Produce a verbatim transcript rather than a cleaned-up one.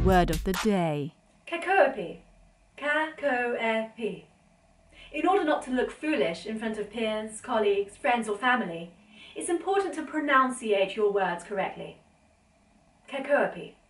Word of the day. Cacoepy. Cacoepy. In order not to look foolish in front of peers, colleagues, friends or family, it's important to pronunciate your words correctly. Cacoepy.